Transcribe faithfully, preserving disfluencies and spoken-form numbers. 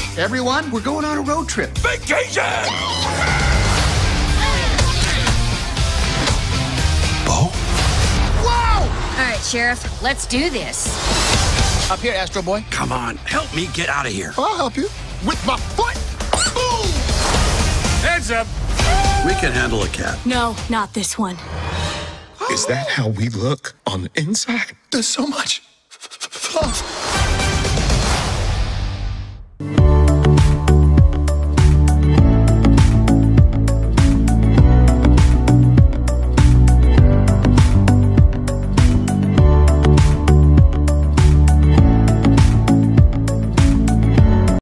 Everyone, we're going on a road trip. Vacation! Bo? Wow! All right, Sheriff, let's do this. Up here, Astro Boy. Come on, help me get out of here. I'll help you. With my foot. Boom! Heads up. We can handle a cat. No, not this one. Is that how we look on the inside? There's so much f- f- f- love.